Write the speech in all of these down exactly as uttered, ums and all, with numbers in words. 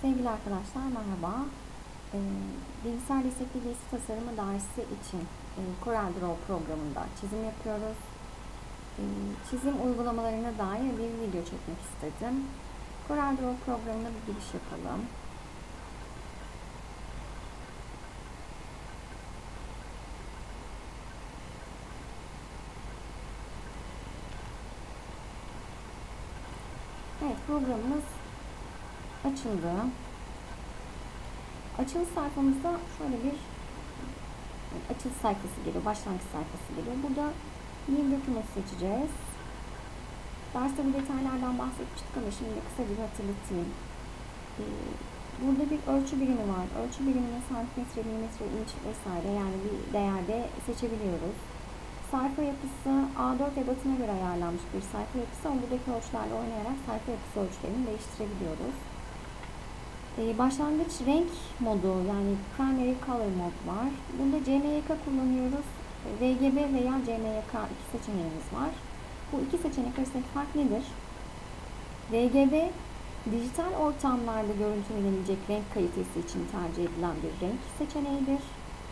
Sevgili arkadaşlar merhaba. Ee, bilgisayar destekli giysi tasarımı dersi için e, CorelDRAW programında çizim yapıyoruz. E, çizim uygulamalarına dair bir video çekmek istedim. CorelDRAW programına bir giriş yapalım. Evet, programımız açıldı. Açılış sayfamızda şöyle bir açılış sayfası geliyor, başlangıç sayfası geliyor. Burada New Document seçeceğiz. Derste bu detaylardan bahsetmiştik ama şimdi kısaca bir hatırlatayım. Ee, burada bir ölçü birimi var. Ölçü birimini santimetre, milimetre, inç vesaire yani bir değerde seçebiliyoruz. Sayfa yapısı A dört ebatına göre ayarlanmış bir sayfa yapısı ama buradaki ölçülerle oynayarak sayfa yapısı ölçülerini değiştirebiliyoruz. Ee, başlangıç renk modu yani Primary Color Mode var. Bunda C M Y K kullanıyoruz. R G B veya C M Y K iki seçeneğimiz var. Bu iki seçenek arasındaki fark nedir? R G B dijital ortamlarda görüntülenilecek renk kalitesi için tercih edilen bir renk seçeneğidir.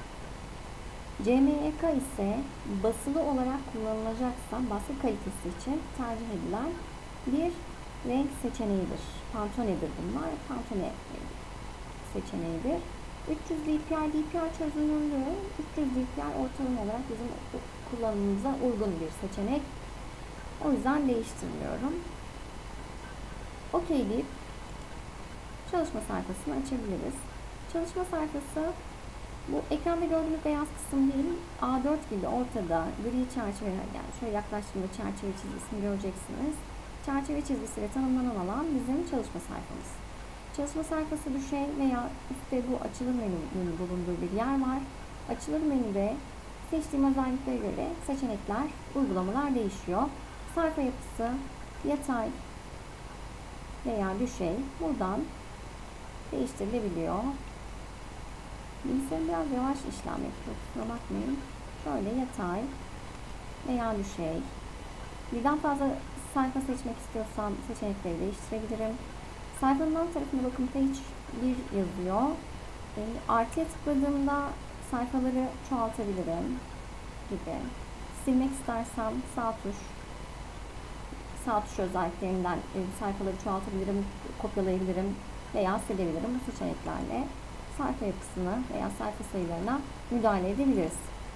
C M Y K ise basılı olarak kullanılacaksa baskı kalitesi için tercih edilen bir renk seçeneğidir. Pantone'dir bunlar. Pantone seçeneğidir. üç yüz D P I D P I çözünürlüğü üç yüz D P I ortalama olarak bizim kullanımımıza uygun bir seçenek. O yüzden değiştirmiyorum. OK deyip çalışma sayfasını açabiliriz. Çalışma sayfası bu ekranda gördüğünüz beyaz kısım değil, A dört gibi ortada gri çerçeve, yani şöyle yaklaştığımda çerçeve çizgisini göreceksiniz. Çerçeve çizgisi ve tanımlanan alan bizim çalışma sayfamız. Çalışma sayfası düşey veya üstte bu açılır menünün bulunduğu bir yer var. Açılır menüde seçtiğim özelliklere göre seçenekler, uygulamalar değişiyor. Sayfa yapısı yatay veya düşey buradan değiştirilebiliyor. Bilgisayarım biraz yavaş işlem yapıyor, kusura bakmayın. Şöyle yatay veya düşey. Birden fazla sayfa seçmek istiyorsam seçenekleri değiştirebilirim. Sayfanın alt tarafında bakın page bir yazıyor. E, artıya tıkladığımda sayfaları çoğaltabilirim gibi. Silmek istersem sağ tuş sağ tuş özelliklerinden e, sayfaları çoğaltabilirim, kopyalayabilirim veya silebilirim. Bu seçeneklerle sayfa yapısını veya sayfa sayılarına müdahale edebiliriz.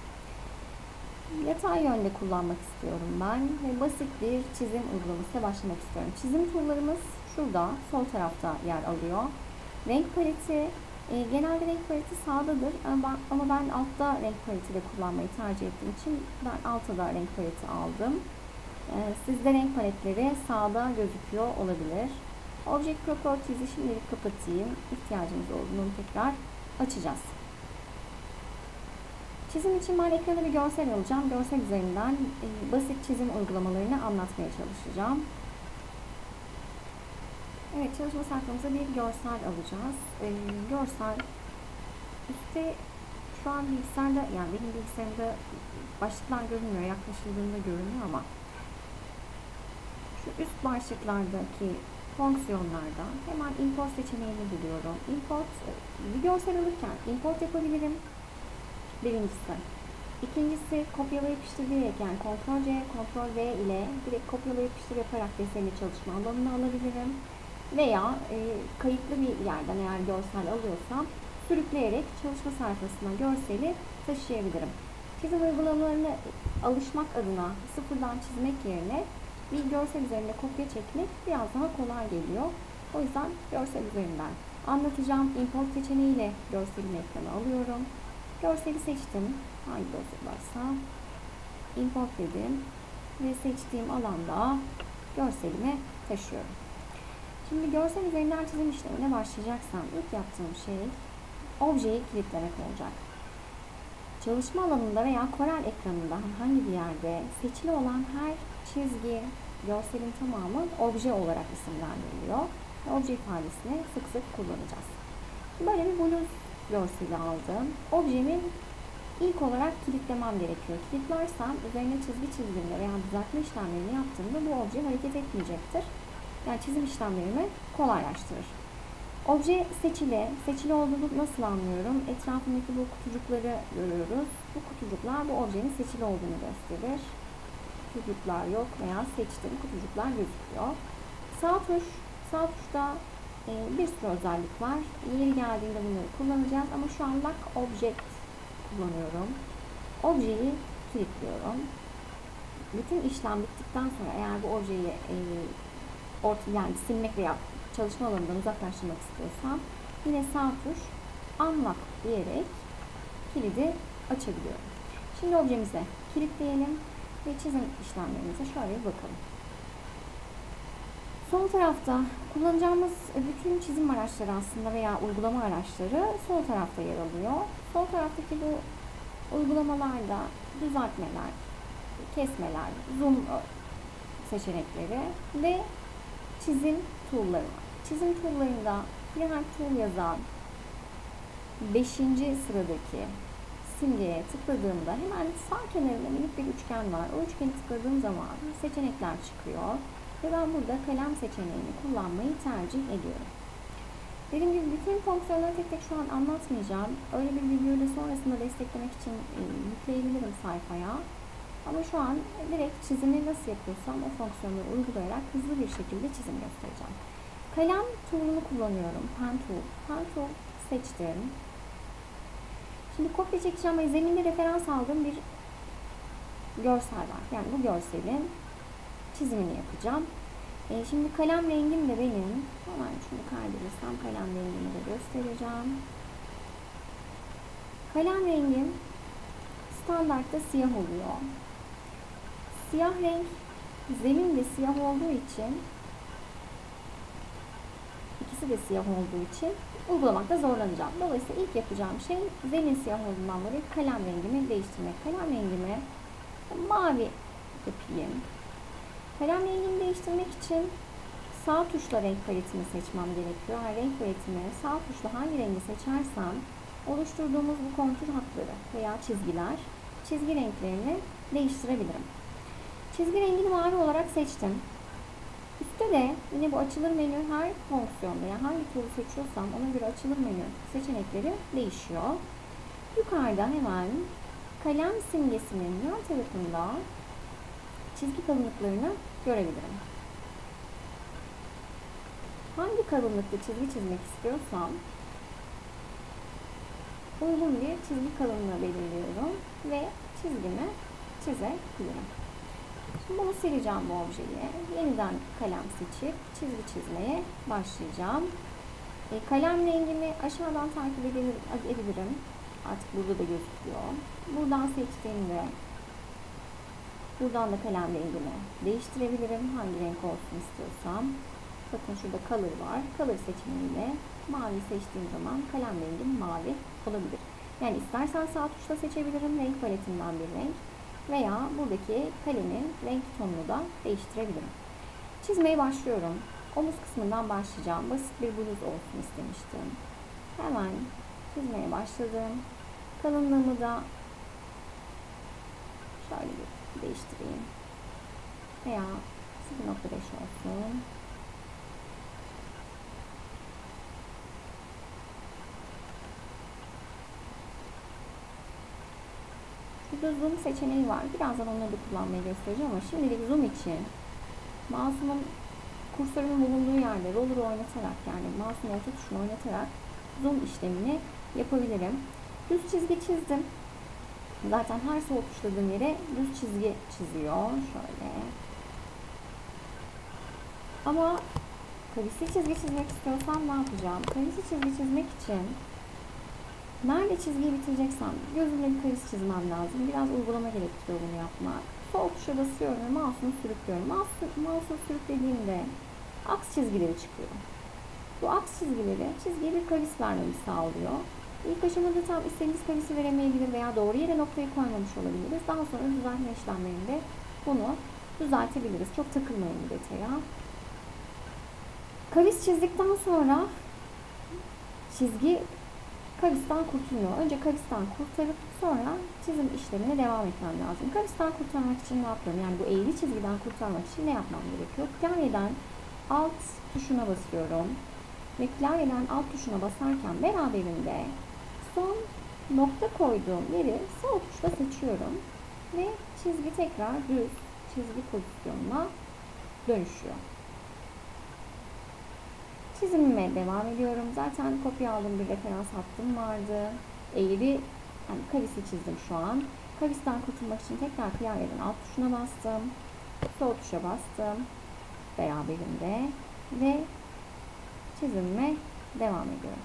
Yatay yönde kullanmak istiyorum ben ve basit bir çizim uygulamasıyla başlamak istiyorum. Çizim tool'larımız şurada sol tarafta yer alıyor. Renk paleti, e, genelde renk paleti sağdadır ama ben, ama ben altta renk paleti de kullanmayı tercih ettiğim için ben altta da renk paleti aldım. E, sizde renk paletleri sağda gözüküyor olabilir. Object Properties'i şimdilik kapatayım. İhtiyacımız olduğunu tekrar açacağız. Çizim için ben ekrana bir görsel alacağım. Görsel üzerinden e, basit çizim uygulamalarını anlatmaya çalışacağım. Evet, çalışma sayfamıza bir görsel alacağız. E, görsel üstte şu an bilgisayarda, yani benim bilgisayarımda başlıklar görünmüyor, yaklaşıldığında görünüyor ama şu üst başlıklardaki fonksiyonlarda hemen import seçeneğini buluyorum. Import, bir görsel alırken import yapabilirim. Birincisi. İkincisi kopyala yapıştır diyerek, yani kontrol C, kontrol V ile direkt kopyala yapıştır yaparak deseni çalışma alanına alabilirim. Veya e, kayıtlı bir yerden eğer görsel alıyorsam sürükleyerek çalışma sayfasına görseli taşıyabilirim. Çizim uygulamalarına alışmak adına sıfırdan çizmek yerine bir görsel üzerinde kopya çekmek biraz daha kolay geliyor. O yüzden görsel üzerinden anlatacağım. Import seçeneğiyle görselimi ekrana alıyorum. Görseli seçtim. Hangi dosya varsa import dedim ve seçtiğim alanda görselimi taşıyorum. Şimdi görsel üzerinden çizim işlemine başlayacaksam ilk yaptığım şey objeyi kilitlemek olacak. Çalışma alanında veya Corel ekranında herhangi bir yerde seçili olan her çizgi, görselin tamamı obje olarak isimlendiriliyor. Obje ifadesini sık sık kullanacağız. Böyle bir bluz görseli aldım. Objemin ilk olarak kilitlemem gerekiyor. Kilitlersem üzerine çizgi çizdiğimde veya düzeltme işlemlerini yaptığımda bu obje hareket etmeyecektir. Yani çizim işlemlerimi kolaylaştırır. Obje seçili. Seçili olduğunu nasıl anlıyorum? Etrafındaki bu kutucukları görüyoruz. Bu kutucuklar bu objenin seçili olduğunu gösterir. Kutucuklar yok veya seçtiğim kutucuklar gözüküyor. Sağ tuş. Sağ tuşta e, bir sürü özellik var. Yeri geldiğinde bunları kullanacağız ama şu an Lock Object kullanıyorum. Objeyi kilitliyorum. Bütün işlem bittikten sonra eğer bu objeyi e, orta, yani silmek veya çalışma alanından uzaklaştırmak istiyorsam yine sağ tuş Unlock diyerek kilidi açabiliyorum. Şimdi objemize kilitleyelim ve çizim işlemlerimize şöyle bir bakalım. Sol tarafta kullanacağımız bütün çizim araçları aslında veya uygulama araçları sol tarafta yer alıyor. Sol taraftaki bu uygulamalarda düzeltmeler, kesmeler, zoom seçenekleri ve çizim tool'ları var. Çizim tool'larında Freehand Tool yazan beşinci sıradaki simgeye tıkladığımda hemen sağ kenarında minik bir üçgen var. O üçgeni tıkladığım zaman seçenekler çıkıyor. Ve ben burada kalem seçeneğini kullanmayı tercih ediyorum. Dediğim gibi bütün fonksiyonları tek tek şu an anlatmayacağım. Öyle bir videoyla sonrasında desteklemek için e, yükleyebilirim sayfaya. Ama şu an direkt çizimi nasıl yapıyorsam o fonksiyonları uygulayarak hızlı bir şekilde çizim göstereceğim. Kalem tool'unu kullanıyorum. Pen tool. Pen tool seçtim. Şimdi kopya çekeceğim ve zeminde referans aldığım bir görsel var. Yani bu görselin çizimini yapacağım. E, şimdi kalem rengim de benim. Hemen şunu kaydırırsam kalem rengimi de göstereceğim. Kalem rengim standartta siyah oluyor. Siyah renk zemin de siyah olduğu için ikisi de siyah olduğu için uygulamakta zorlanacağım. Dolayısıyla ilk yapacağım şey zemin siyah olduğundan dolayı kalem rengimi değiştirmek. Kalem rengimi mavi yapayım. Kalem rengini değiştirmek için sağ tuşla renk paletimi seçmem gerekiyor. Eğer renk paletimi sağ tuşla hangi rengi seçersem oluşturduğumuz bu kontur hatları veya çizgiler, çizgi renklerini değiştirebilirim. Çizgi rengini mavi olarak seçtim. Üstte de yine bu açılır menü her fonksiyonda, yani hangi tool'u seçiyorsam ona göre açılır menü seçenekleri değişiyor. Yukarıda hemen kalem simgesinin yan tarafında çizgi kalınlıklarını görebilirim. Hangi kalınlıkta çizgi çizmek istiyorsam uygun bir çizgi kalınlığı belirliyorum ve çizgimi çizebilirim. Şimdi bunu sileceğim bu objeyi. Yeniden kalem seçip çizgi çizmeye başlayacağım. E, kalem rengimi aşağıdan takip edebilirim. Artık burada da gözüküyor. Buradan seçtiğimde buradan da kalem rengimi değiştirebilirim. Hangi renk olsun istiyorsam. Bakın şurada color var. Color seçeneğiyle mavi seçtiğim zaman kalem rengim mavi olabilir. Yani istersen sağ tuşla seçebilirim renk paletinden bir renk. Veya buradaki kalemin renk tonunu da değiştirebilirim. Çizmeye başlıyorum. Omuz kısmından başlayacağım. Basit bir bluz olsun istemiştim. Hemen çizmeye başladım. Kalınlığımı da şöyle bir değiştireyim. Veya sıfır nokta beş olsun. Burada zoom seçeneği var. Birazdan onları da kullanmayı göstereceğim ama şimdilik zoom için mouse'umun kursörümün bulunduğu yerde roller'ı oynatarak, yani mouse'un orta tuşunu oynatarak zoom işlemini yapabilirim. Düz çizgi çizdim. Zaten her sol tuşladığım yere düz çizgi çiziyor. Şöyle. Ama kavisli çizgi çizmek istiyorsam ne yapacağım? Kavisli çizgi çizmek için nerede çizgiyi bitireceksem gözümle bir kavis çizmem lazım. Biraz uygulama gerektiriyor bunu yapmak. Sol tuşa basıyorum ve mouse'umu sürüklüyorum. Mouse'u sürüklediğimde aks çizgileri çıkıyor. Bu aks çizgileri çizgiye bir kavis vermemi sağlıyor. İlk aşamada tam istediğimiz kavisi veremeyebilir veya doğru yere noktayı koymamış olabiliriz. Daha sonra düzeltme işlemlerinde bunu düzeltebiliriz. Çok takılmayın bu detaya. Kavis çizdikten sonra çizgi kavisten kurtuluyor. Önce kavisten kurtarıp sonra çizim işlemine devam etmem lazım. Kavisten kurtarmak için ne yapıyorum? Yani bu eğri çizgiden kurtarmak için ne yapmam gerekiyor? Klavyeden alt tuşuna basıyorum. ve klavyenin alt tuşuna basarken beraberinde son nokta koyduğum yeri sol tuşla seçiyorum ve çizgi tekrar düz çizgi pozisyonuna dönüşüyor. Çizimime devam ediyorum. Zaten kopya aldığım bir referans hattım vardı. Eğri, yani kavisi çizdim şu an. Kavisten kurtulmak için tekrar klavyenin alt tuşuna bastım. Sol tuşa bastım. Beraberinde ve çizimime devam ediyorum.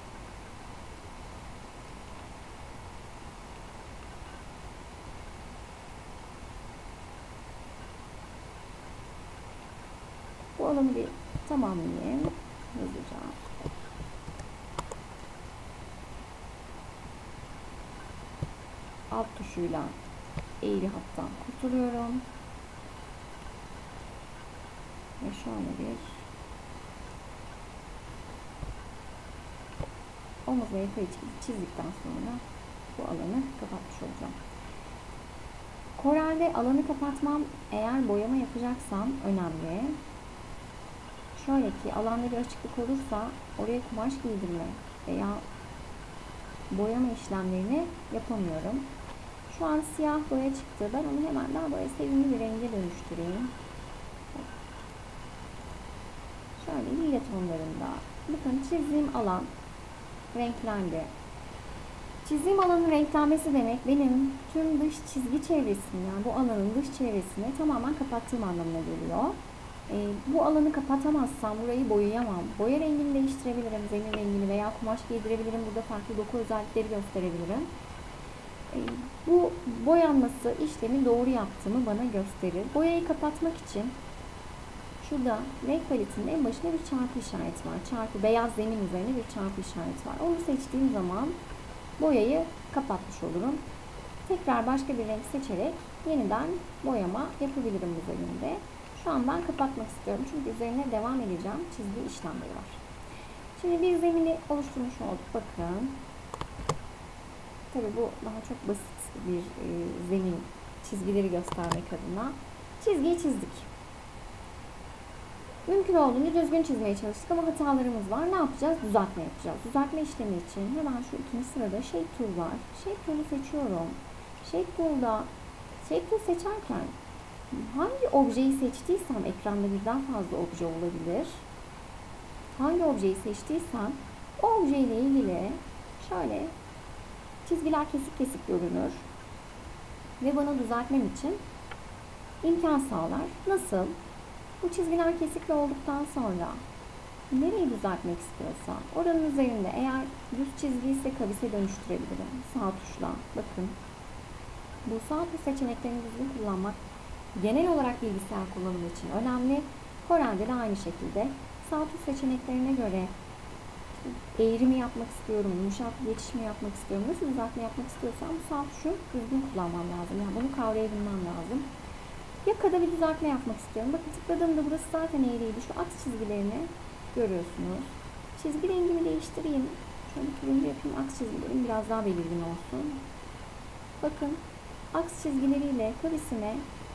Bu alanı bir tamamlayayım hızlıca. Alt tuşuyla eğri hattan kurtuluyorum. Ve şöyle bir omuz ve yukarı çizdikten sonra bu alanı kapatmış olacağım. Corel'de alanı kapatmam eğer boyama yapacaksam önemli. Şöyle ki alanda bir açıklık olursa oraya kumaş giydirme veya boyama işlemlerini yapamıyorum. Şu an siyah boya çıktı. Ben onu hemen daha böyle sevimli bir renge dönüştüreyim. Şöyle lila tonlarında. Bakın çizdiğim alan renklendi. Çizdiğim alanın renklenmesi demek benim tüm dış çizgi çevresini, yani bu alanın dış çevresini tamamen kapattığım anlamına geliyor. E, bu alanı kapatamazsam burayı boyayamam. Boya rengini değiştirebilirim, zemin rengini veya kumaş giydirebilirim. Burada farklı doku özellikleri gösterebilirim. E, bu boyanması işlemi doğru yaptığımı bana gösterir. Boyayı kapatmak için şurada renk paletinin en başında bir çarpı işareti var. Çarpı, beyaz zemin üzerine bir çarpı işareti var. Onu seçtiğim zaman boyayı kapatmış olurum. Tekrar başka bir renk seçerek yeniden boyama yapabilirim bu zeminde. Şu an ben kapatmak istiyorum çünkü üzerine devam edeceğim çizgi işlemleri var. Şimdi bir zemini oluşturmuş olduk. Bakın. Tabi bu daha çok basit bir e, zemin, çizgileri göstermek adına. Çizgiyi çizdik. Mümkün olduğunca düzgün çizmeye çalıştık ama hatalarımız var. Ne yapacağız? Düzeltme yapacağız. Düzeltme işlemi için hemen şu ikinci sırada Shape Tool var. Shape Tool'u seçiyorum. Shape Tool'da Shape Tool seçerken hangi objeyi seçtiysem ekranda birden fazla obje olabilir. Hangi objeyi seçtiysem o objeyle ilgili şöyle çizgiler kesik kesik görünür ve bana düzeltmem için imkan sağlar. Nasıl? Bu çizgiler kesikli olduktan sonra nereyi düzeltmek istiyorsam oranın üzerinde eğer düz çizgi ise kavise dönüştürebilirim. Sağ tuşla. Bakın. Bu sağ tuş seçeneklerini düzgün kullanmak genel olarak bilgisayar kullanımı için önemli. Corel'de de aynı şekilde sağ tuş seçeneklerine göre eğri mi yapmak istiyorum, yumuşak geçiş mi yapmak istiyorum, nasıl düzeltme yapmak istiyorsam bu sağ tuşu düzgün kullanmam lazım. Yani bunu kavrayabilmem lazım. Yakada bir düzeltme yapmak istiyorum. Bakın tıkladığımda burası zaten eğriydi. Şu aks çizgilerini görüyorsunuz. Çizgi rengimi değiştireyim. Şöyle turuncu yapayım. Aks çizgilerim biraz daha belirgin olsun. Bakın aks çizgileriyle kavisime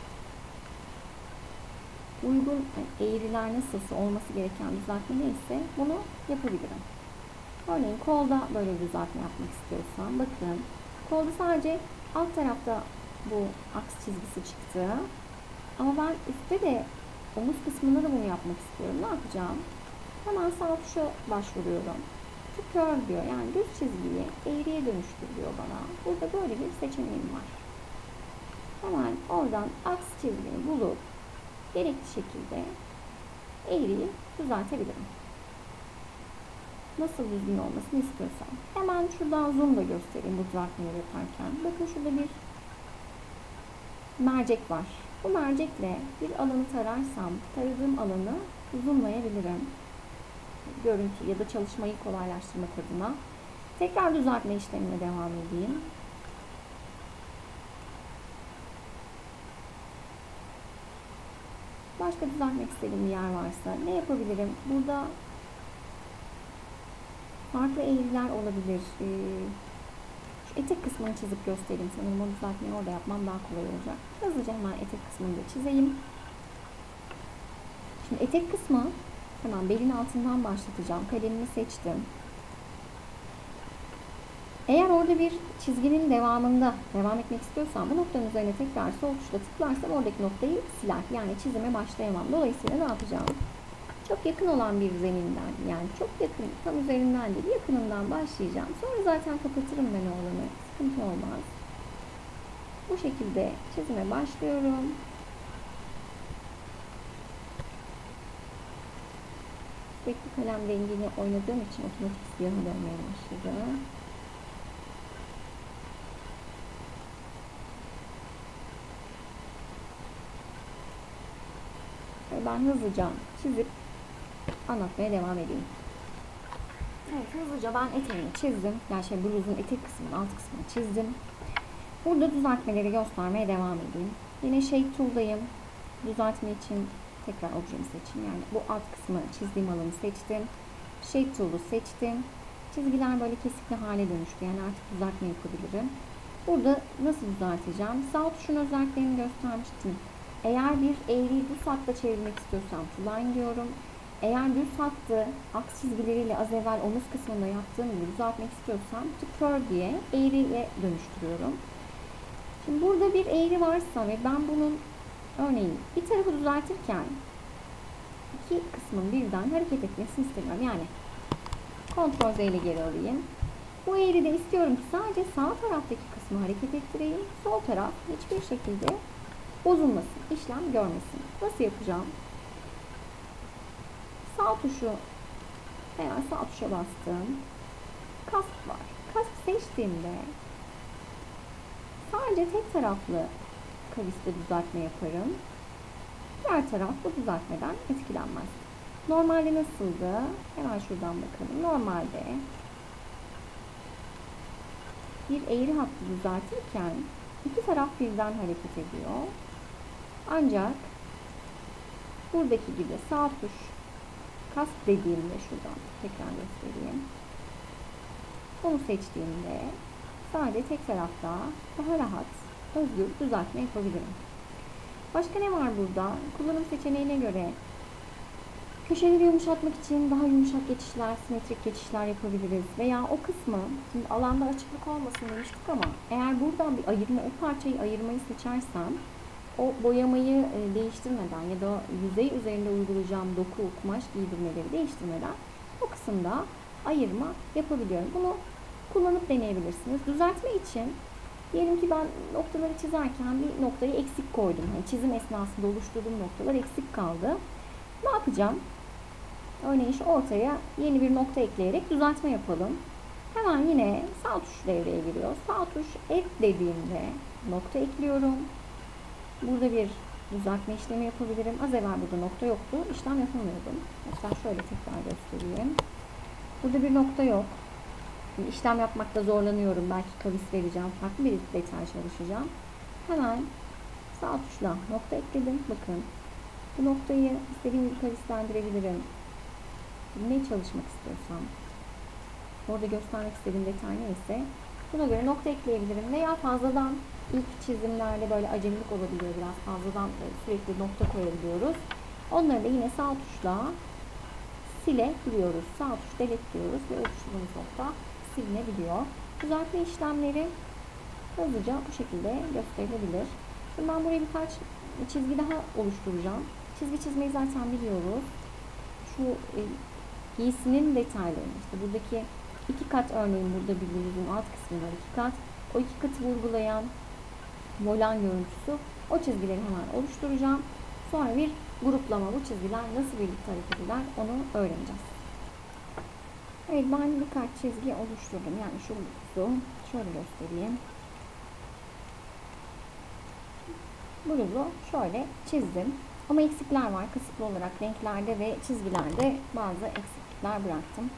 uygun eğriler nasılsa olması gereken düzeltme neyse bunu yapabilirim. Örneğin kolda böyle bir düzeltme yapmak istiyorsam bakın kolda sadece alt tarafta bu aks çizgisi çıktı. Ama ben üstte de omuz kısmında da bunu yapmak istiyorum. Ne yapacağım? Hemen sağ tuşa başvuruyorum. To curve diyor. Yani düz çizgiyi eğriye dönüştür diyor bana. Burada böyle bir seçeneğim var. Hemen oradan aks çizgini bulup gerekli şekilde eğriyi düzeltebilirim. Nasıl düzgün olmasını istiyorsam. Hemen şuradan zoom da göstereyim bu düzeltmeyi yaparken. Bakın şurada bir mercek var. Bu mercekle bir alanı tararsam taradığım alanı zoomlayabilirim. Görüntü ya da çalışmayı kolaylaştırmak adına. Tekrar düzeltme işlemine devam edeyim. Başka düzeltmek istediğim bir yer varsa ne yapabilirim? Burada farklı eğriler olabilir. Ee, şu etek kısmını çizip göstereyim. Sanırım o düzeltmeyi orada yapmam daha kolay olacak. Hızlıca hemen etek kısmını da çizeyim. Şimdi etek kısmı Hemen belin altından başlatacağım. Kalemimi seçtim. Eğer orada bir çizginin devamında devam etmek istiyorsam bu noktanın üzerine tekrar sol tuşla tıklarsam oradaki noktayı siler. Yani çizime başlayamam. Dolayısıyla ne yapacağım? Çok yakın olan bir zeminden, yani çok yakın, tam üzerinden değil, yakınından başlayacağım. Sonra zaten kapatırım ben o alanı. Sıkıntı olmaz. Bu şekilde çizime başlıyorum. Sürekli kalem rengini oynadığım için otomatik siyaha dönmeye başladı. Ve ben hızlıca çizip anlatmaya devam edeyim. Evet, hızlıca ben eteğini çizdim. Yani şey, bluzun etek kısmını, alt kısmını çizdim. Burada düzeltmeleri göstermeye devam edeyim. Yine Shape Tool'dayım. Düzeltme için tekrar objemi seçeyim. Yani bu alt kısmı çizdiğim alanı seçtim. Shape Tool'u seçtim. Çizgiler böyle kesikli hale dönüştü. Yani artık düzeltme yapabilirim. Burada nasıl düzelteceğim? Sağ tuşun özelliklerini göstermiştim. Eğer bir eğriyi düz hatta çevirmek istiyorsam Line diyorum. Eğer düz hattı aks çizgileriyle az evvel omuz kısmında yaptığım gibi düzeltmek istiyorsam to curve diye eğriye dönüştürüyorum. Şimdi burada bir eğri varsa ve ben bunun örneğin bir tarafı düzeltirken iki kısmın birden hareket etmesini istemiyorum. Yani Ctrl Z ile geri alayım. Bu eğride istiyorum ki sadece sağ taraftaki kısmı hareket ettireyim. Sol taraf hiçbir şekilde bozulmasın, işlem görmesin. Nasıl yapacağım? Sağ tuşu veya sağ tuşa bastım. Kask var. Kask seçtiğimde sadece tek taraflı kaviste düzeltme yaparım. Diğer taraf bu düzeltmeden etkilenmez. Normalde nasıldı? Hemen şuradan bakalım. Normalde bir eğri hattı düzeltirken iki taraf birden hareket ediyor. Ancak buradaki gibi sağ tuş kask dediğimde, şuradan tekrar göstereyim. Onu seçtiğimde sadece tek tarafta daha rahat, özgür düzeltme yapabilirim. Başka ne var burada? Kullanım seçeneğine göre köşeleri yumuşatmak için daha yumuşak geçişler, simetrik geçişler yapabiliriz. Veya o kısmı, şimdi alanda açıklık olmasın demiştik ama eğer buradan bir ayırma, o parçayı ayırmayı seçersem o boyamayı değiştirmeden ya da yüzey üzerinde uygulayacağım doku, kumaş giydirmeleri değiştirmeden o kısımda ayırma yapabiliyorum. Bunu kullanıp deneyebilirsiniz. Düzeltme için diyelim ki ben noktaları çizerken bir noktayı eksik koydum. Yani çizim esnasında oluşturduğum noktalar eksik kaldı. Ne yapacağım? Örneğin şu ortaya yeni bir nokta ekleyerek düzeltme yapalım. Hemen yine sağ tuş devreye giriyor. Sağ tuş F dediğimde nokta ekliyorum. Burada bir düzeltme işlemi yapabilirim. Az evvel burada nokta yoktu. İşlem yapamıyordum. Mesela şöyle tekrar göstereyim. Burada bir nokta yok. Şimdi işlem yapmakta zorlanıyorum. Belki kavis vereceğim. Farklı bir detay çalışacağım. Hemen sağ tuşla nokta ekledim. Bakın. Bu noktayı istediğim gibi kavislendirebilirim. Ne çalışmak istiyorsam. Orada göstermek istediğim detay neyse buna göre nokta ekleyebilirim. Veya fazladan ilk çizimlerde böyle acemilik olabiliyor. Biraz fazladan sürekli nokta koyabiliyoruz. Onları da yine sağ tuşla silebiliyoruz. Sağ tuş delete diyoruz ve oluşturduğumuz nokta silinebiliyor. Düzeltme işlemleri hızlıca bu şekilde gösterilebilir. Şimdi ben buraya birkaç çizgi daha oluşturacağım. Çizgi çizmeyi zaten biliyoruz. Şu e, giysinin detaylarını, işte buradaki iki kat, örneğin burada bir bluzun alt kısmı var, iki kat. O iki katı vurgulayan volan görüntüsü, o çizgileri hemen oluşturacağım. Sonra bir gruplama, bu çizgiler nasıl birlikte hareket eder onu öğreneceğiz. Evet, ben birkaç çizgi oluşturdum. Yani şu bluzu şöyle göstereyim. Bluzu şöyle çizdim. Ama eksikler var. Kısıtlı olarak renklerde ve çizgilerde bazı eksiklikler bıraktım.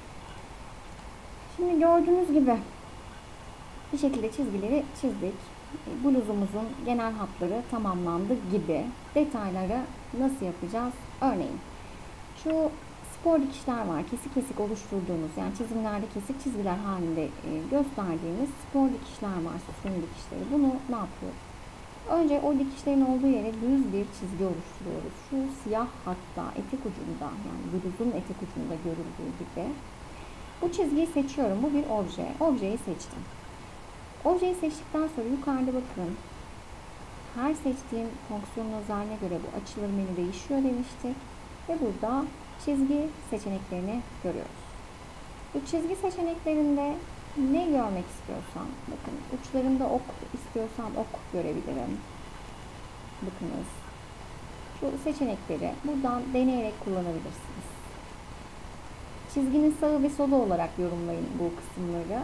Şimdi gördüğünüz gibi bir şekilde çizgileri çizdik. Bluzumuzun genel hatları tamamlandı gibi. Detayları nasıl yapacağız? Örneğin şu spor dikişler var. Kesik kesik oluşturduğumuz, yani çizimlerde kesik çizgiler halinde gösterdiğimiz spor dikişler var. Sütun dikişleri. Bunu ne yapıyoruz? Önce o dikişlerin olduğu yere düz bir çizgi oluşturuyoruz. Şu siyah hatta etek ucunda, yani bluzun etek ucunda görüldüğü gibi. Bu çizgiyi seçiyorum. Bu bir obje. Objeyi seçtim. Objeyi seçtikten sonra yukarıda bakın. Her seçtiğim fonksiyonun özelliğine göre bu açılır menü değişiyor demiştik. Ve burada çizgi seçeneklerini görüyoruz. Bu çizgi seçeneklerinde ne görmek istiyorsam, bakın uçlarında ok istiyorsam ok görebilirim. Bakınız. Şu seçenekleri buradan deneyerek kullanabilirsiniz. Çizginin sağı ve solu olarak yorumlayın bu kısımları.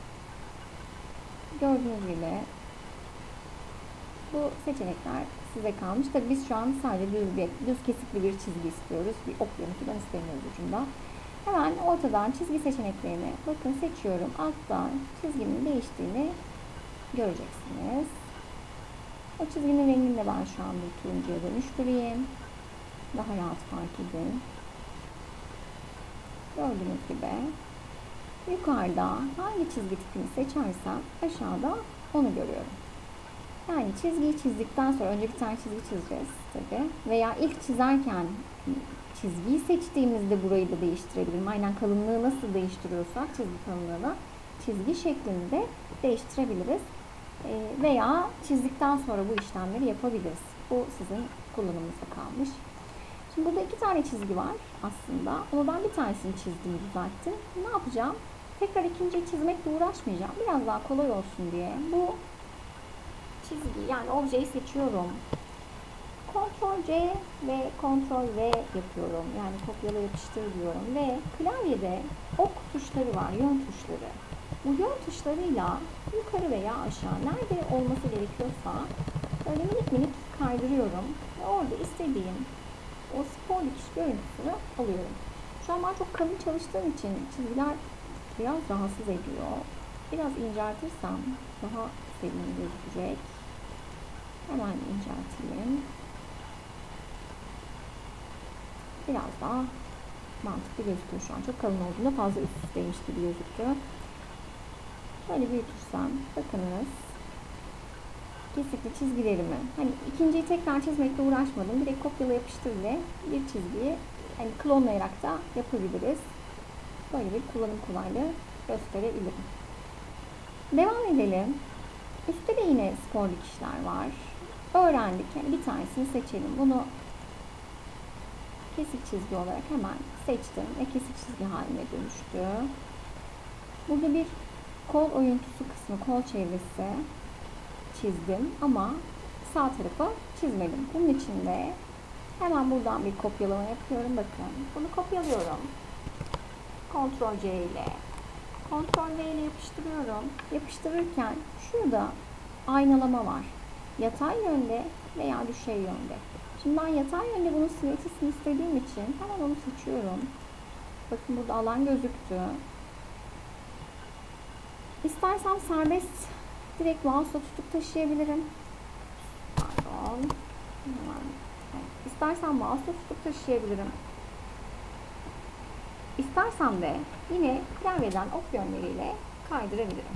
Gördüğünüz gibi bu seçenekler size kalmış. Tabii biz şu an sadece düz, bir, düz kesikli bir çizgi istiyoruz. Bir okyanus falan istemiyoruz ucunda. Hemen ortadan çizgi seçeneklerini bakın seçiyorum. Alttan çizgimin değiştiğini göreceksiniz. O çizginin rengini de ben şu an bir turuncuya dönüştüreyim. Daha rahat fark edin. Gördüğünüz gibi yukarıda hangi çizgi tipini seçersem aşağıda onu görüyorum. Yani çizgiyi çizdikten sonra önce bir tane çizgi çizeceğiz tabi. Veya ilk çizerken çizgiyi seçtiğimizde burayı da değiştirebilirim. Aynen kalınlığı nasıl değiştiriyorsak çizgi kalınlığını çizgi şeklini de değiştirebiliriz. E, veya çizdikten sonra bu işlemleri yapabiliriz. Bu sizin kullanımınıza kalmış. Şimdi burada iki tane çizgi var aslında. Ama ben bir tanesini çizdim, düzelttim. Ne yapacağım? Tekrar ikinciyi çizmekle uğraşmayacağım. Biraz daha kolay olsun diye bu çizgi yani objeyi seçiyorum. Ctrl C ve Ctrl V yapıyorum. Yani kopyala yapıştır diyorum ve klavyede ok tuşları var, yön tuşları. Bu yön tuşlarıyla yukarı veya aşağı nerede olması gerekiyorsa böyle minik minik kaydırıyorum ve orada istediğim o spor dikiş görüntüsünü alıyorum. Şu an ben çok kalın çalıştığım için çizgiler biraz rahatsız ediyor. Biraz inceltirsem daha sevimli gözükecek. Hemen incelteyim. Biraz daha mantıklı gözüküyor şu an. Çok kalın olduğunda fazla üst üsteymiş gibi gözüküyor. Böyle büyütürsem bakınız. Kesikli çizgilerimi, hani ikinciyi tekrar çizmekle uğraşmadım. Direkt kopyala yapıştır ile bir çizgiyi hani klonlayarak da yapabiliriz. Böyle bir kullanım kolaylığı gösterebilirim. Devam edelim. Üstte de yine spor dikişler var. Öğrendik. Yani bir tanesini seçelim. Bunu kesik çizgi olarak hemen seçtim ve kesik çizgi haline dönüştü. Burada bir kol oyuntusu kısmı, kol çevresi çizdim ama sağ tarafa çizmedim. Bunun için de hemen buradan bir kopyalama yapıyorum. Bakın bunu kopyalıyorum. Ctrl C ile Ctrl V ile yapıştırıyorum. Yapıştırırken şurada aynalama var. Yatay yönde veya düşey yönde. Şimdi ben yatay yönde bunun simetrisini istediğim için hemen onu seçiyorum. Bakın burada alan gözüktü. İstersem serbest direkt mouse'la tutup taşıyabilirim. Pardon. Evet. İstersem mouse'la tutup taşıyabilirim. İstersem de yine klavyeden ok yönleriyle kaydırabilirim.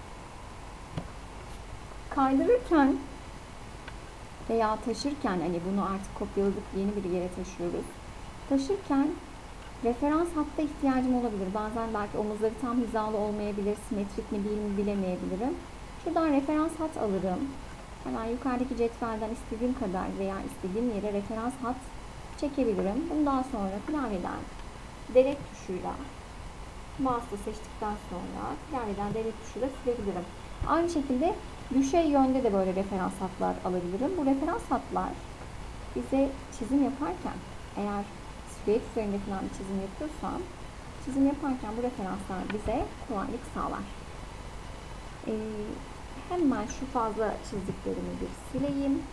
Kaydırırken veya taşırken, hani bunu artık kopyaladık, yeni bir yere taşıyoruz. Taşırken referans hatta ihtiyacım olabilir. Bazen belki omuzları tam hizalı olmayabilir, simetrik mi değil mi bilemeyebilirim. Şuradan referans hat alırım. Hemen yukarıdaki cetvelden istediğim kadar veya istediğim yere referans hat çekebilirim. Bundan sonra klavyeden delete tuşuyla mouse'la seçtikten sonra klavyeden delete tuşuyla silebilirim. Aynı şekilde düşey yönde de böyle referans hatlar alabilirim. Bu referans hatlar bize çizim yaparken, eğer silüet üzerinde falan bir çizim yapıyorsam, çizim yaparken bu referanslar bize kolaylık sağlar. Ee, hemen şu fazla çizdiklerimi bir sileyim.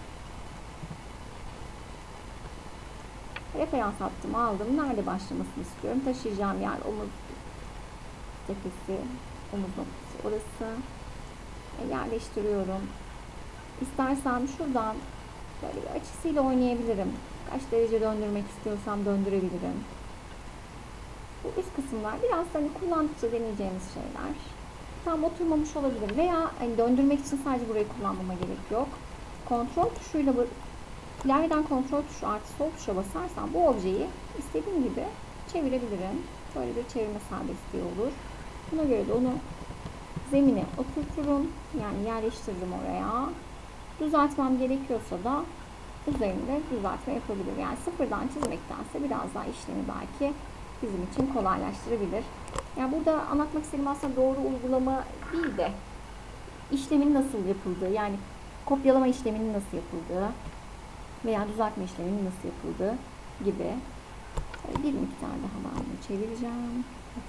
Referans hattımı aldım. Nerede başlamasını istiyorum? Taşıyacağım yer omuz cephesi, omuz noktası orası. E, yerleştiriyorum. İstersem şuradan böyle bir açısıyla oynayabilirim. Kaç derece döndürmek istiyorsam döndürebilirim. Bu üst kısımlar biraz hani kullandıkça deneyeceğimiz şeyler. Tam oturmamış olabilir veya hani döndürmek için sadece burayı kullanmama gerek yok. kontrol tuşuyla klavyeden kontrol tuşu artı sol tuşa basarsam bu objeyi istediğim gibi çevirebilirim. Böyle bir çevirme serbestliği olur. Buna göre de onu zemine oturturum. Yani yerleştiririm oraya. Düzeltmem gerekiyorsa da üzerinde düzeltme yapabilir. Yani sıfırdan çizmektense biraz daha işlemi belki bizim için kolaylaştırabilir. Yani burada anlatmak istediğim aslında doğru uygulama değil de işlemin nasıl yapıldığı, yani kopyalama işleminin nasıl yapıldığı veya düzeltme işleminin nasıl yapıldığı gibi. Bir miktar daha ben bunu çevireceğim.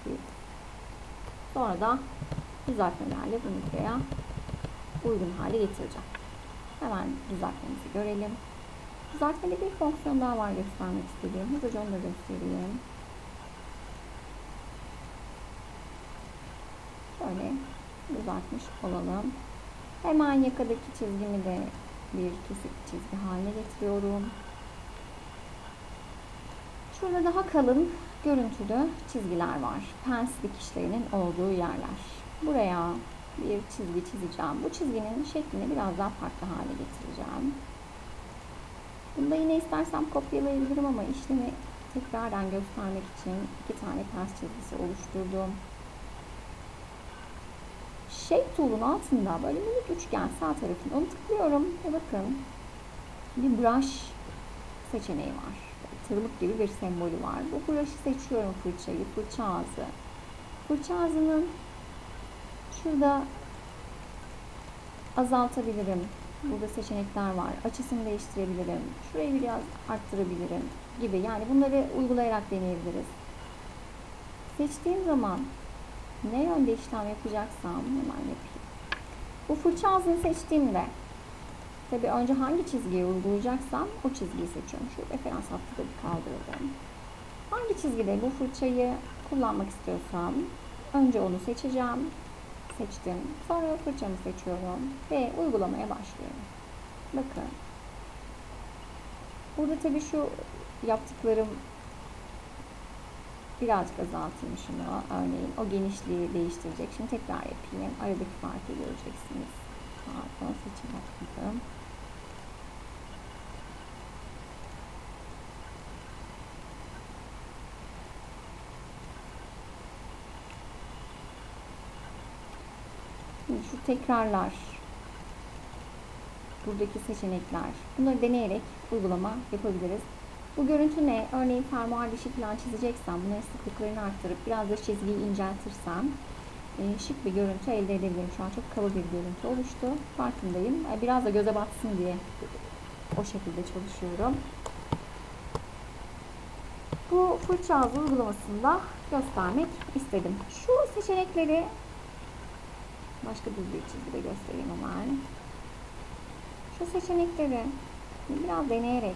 Sonra da düzeltmelerle bunu buraya uygun hale getireceğim. Hemen düzeltmemizi görelim. Düzeltmede bir fonksiyon daha var göstermek istediğim. Hızlıca onu da göstereyim. Şöyle düzeltmiş olalım. Hemen yakadaki çizgimi de bir kesik çizgi haline getiriyorum. Şurada daha kalın görüntülü çizgiler var. Pens dikişlerinin olduğu yerler. Buraya bir çizgi çizeceğim. Bu çizginin şeklini biraz daha farklı hale getireceğim. Bunu da yine istersem kopyalayabilirim ama işlemi tekrardan göstermek için iki tane pens çizgisi oluşturdum. Shape Tool'un altında böyle minik üçgen sağ tarafında onu tıklıyorum ve bakın bir brush seçeneği var. Tırmık gibi bir sembolü var. Bu brush'ı seçiyorum, fırçayı, fırça ağzı. Fırça ağzının şurada azaltabilirim. Burada seçenekler var. Açısını değiştirebilirim. Şurayı biraz arttırabilirim gibi. Yani bunları uygulayarak deneyebiliriz. Seçtiğim zaman ne yönde işlem yapacaksam hemen yapayım. Bu fırça ağzını seçtiğimde tabi önce hangi çizgiyi uygulayacaksam o çizgiyi seçiyorum. Şu referans hattı da bir kaldıralım. Hangi çizgide bu fırçayı kullanmak istiyorsam önce onu seçeceğim. Seçtim. Sonra fırçamı seçiyorum ve uygulamaya başlıyorum. Bakın. Burada tabii şu yaptıklarım birazcık azaltayım şunu. Örneğin o genişliği değiştirecek. Şimdi tekrar yapayım. Aradaki farkı göreceksiniz. Pardon, seçim yapmadım. Şimdi şu tekrarlar, buradaki seçenekler, bunları deneyerek uygulama yapabiliriz. Bu görüntü ne? Örneğin fermuar dişi falan çizeceksem, bunların sıklıklarını arttırıp biraz da çizgiyi inceltirsem e, şık bir görüntü elde edebilirim. Şu an çok kaba bir görüntü oluştu. Farkındayım. Biraz da göze batsın diye o şekilde çalışıyorum. Bu fırça ağzı uygulamasında göstermek istedim. Şu seçenekleri başka düz bir çizgide göstereyim hemen. Şu seçenekleri biraz deneyerek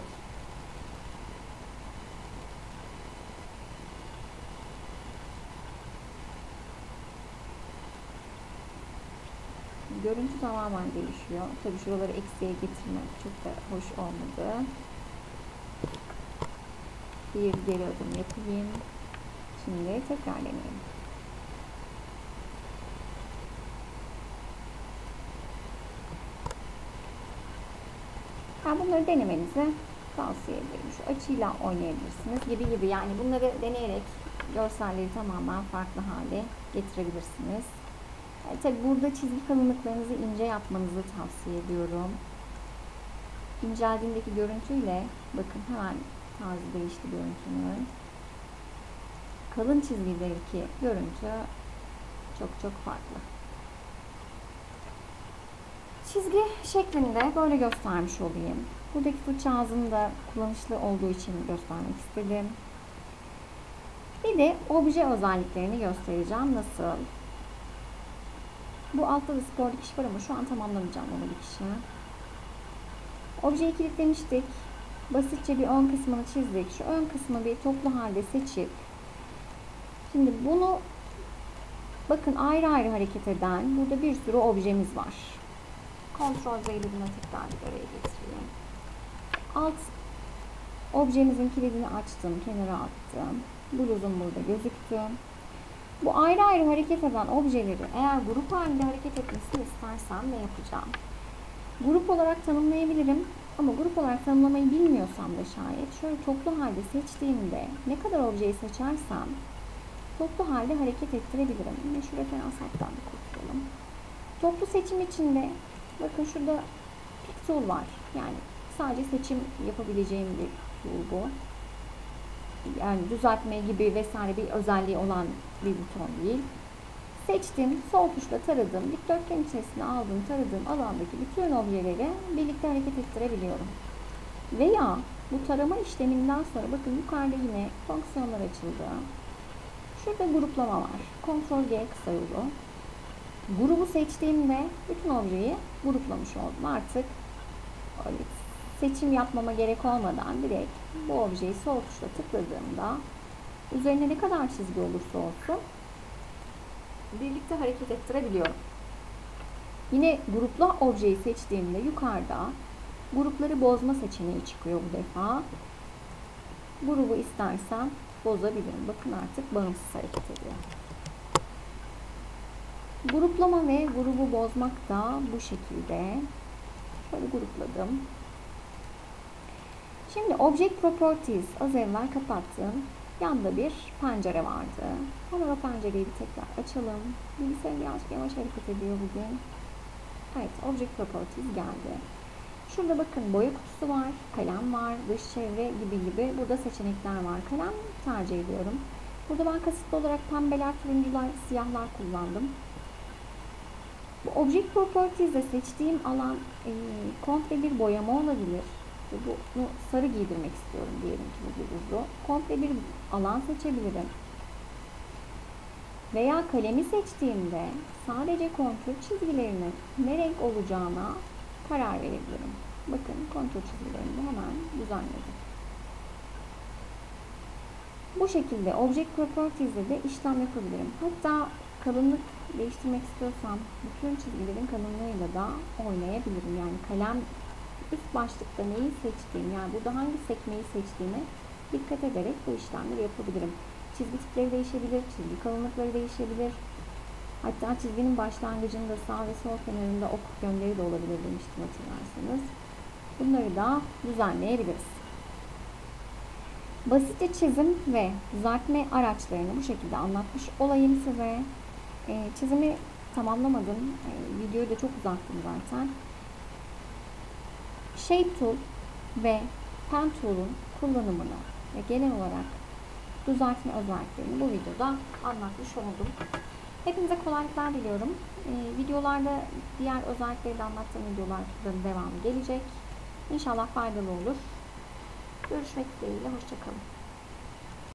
görüntü tamamen değişiyor. Tabii şuraları eksiye getirmek çok da hoş olmadı. Bir geri adım yapayım. Şimdi tekrar deneyelim. Yani bunları denemenizi tavsiye ederim. Şu açıyla oynayabilirsiniz gibi gibi. Yani bunları deneyerek görselleri tamamen farklı hale getirebilirsiniz. Yani tabi burada çizgi kalınlıklarınızı ince yapmanızı tavsiye ediyorum. İnceldiğindeki görüntüyle bakın hemen tarzı değişti görüntünün. Kalın çizgideki görüntü çok çok farklı. Çizgi şeklinde böyle göstermiş olayım. Buradaki fırça ağzını da kullanışlı olduğu için göstermek istedim. Bir de obje özelliklerini göstereceğim. Nasıl? Bu altta da spor dikiş var ama şu an tamamlamayacağım onu dikişi. Objeyi kilitlemiştik. Basitçe bir ön kısmını çizdik. Şu ön kısmı bir toplu halde seçip şimdi bunu bakın ayrı ayrı hareket eden burada bir sürü objemiz var. Kontrol Z ile buna tekrar bir araya getireyim. Alt objemizin kilidini açtım, kenara attım. Bluzum burada gözüktü. Bu ayrı ayrı hareket eden objeleri eğer grup halinde hareket etmesini istersem ne yapacağım? Grup olarak tanımlayabilirim. Ama grup olarak tanımlamayı bilmiyorsam da şayet şöyle toplu halde seçtiğimde ne kadar objeyi seçersem toplu halde hareket ettirebilirim. Yine şu referans hattan bir kurtulalım. Toplu seçim içinde bakın şurada pick tool var. Yani sadece seçim yapabileceğim bir tool bu. Yani düzeltme gibi vesaire bir özelliği olan bir buton değil. Seçtim, sol tuşla taradım, dikdörtgen içerisine aldığım, taradığım alandaki bütün objeleri birlikte hareket ettirebiliyorum. Veya bu tarama işleminden sonra bakın yukarıda yine fonksiyonlar açıldı. Şurada gruplama var. Ctrl G kısa yolu. Grubu seçtiğimde bütün objeyi gruplamış oldum. Artık seçim yapmama gerek olmadan direkt bu objeyi sol tuşla tıkladığımda üzerine ne kadar çizgi olursa olsun birlikte hareket ettirebiliyorum. Yine grupla objeyi seçtiğimde yukarıda grupları bozma seçeneği çıkıyor bu defa. Grubu istersem bozabilirim. Bakın artık bağımsız hareket ediyor. Gruplama ve grubu bozmak da bu şekilde. Şöyle grupladım. Şimdi Object Properties az evvel kapattığım yanda bir pencere vardı. Hemen o pencereyi bir tekrar açalım. Bilgisayarım birazcık yavaş hareket ediyor bugün. Evet, Object Properties geldi. Şurada bakın boya kutusu var, kalem var, dış çevre gibi gibi burada seçenekler var. Kalem tercih ediyorum. Burada ben kasıtlı olarak pembeler, turuncular, siyahlar kullandım. Bu Object Properties'de seçtiğim alan e, komple bir boyama olabilir. Bunu sarı giydirmek istiyorum diyelim ki bu buzu. Komple bir alan seçebilirim. Veya kalemi seçtiğimde sadece kontür çizgilerinin ne renk olacağına karar verebilirim. Bakın kontür çizgilerini hemen düzenledim. Bu şekilde Object Properties'de de işlem yapabilirim. Hatta kalınlık değiştirmek istiyorsam bütün çizgilerin kalınlığıyla da oynayabilirim. Yani kalem üst başlıkta neyi seçtiğim, yani burada hangi sekmeyi seçtiğime dikkat ederek bu işlemleri yapabilirim. Çizgi tipleri değişebilir, çizgi kalınlıkları değişebilir. Hatta çizginin başlangıcında sağ ve sol kenarında ok yönleri de olabilir demiştim hatırlarsanız. Bunları da düzenleyebiliriz. Basitçe çizim ve düzeltme araçlarını bu şekilde anlatmış olayım size. E, çizimi tamamlamadım. E, videoyu da çok uzattım zaten. Shape Tool ve Pen Tool'un kullanımını ve genel olarak düzeltme özelliklerini bu videoda anlatmış oldum. Hepinize kolaylıklar diliyorum. Ee, videolarda diğer özellikleri de anlattığım videoların devamı gelecek. İnşallah faydalı olur. Görüşmek dileğiyle. Hoşça kalın.